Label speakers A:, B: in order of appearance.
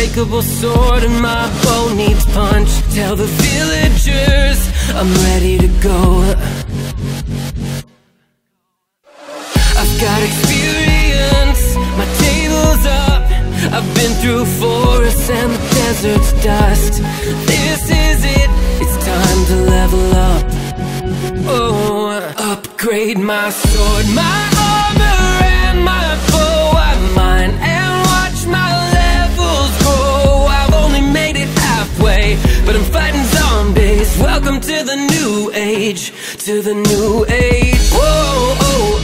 A: unbreakable sword and my bow needs punch. Tell the villagers I'm ready to go. I've got experience, my table's up. I've been through forests and the desert's dust. This is it, it's time to level up. Oh, upgrade my sword, my armor and my bow. I'm mine and watch my levels grow. I've only made it halfway, but I'm fighting zombies. Welcome to the new age, to the new age. Whoa, oh,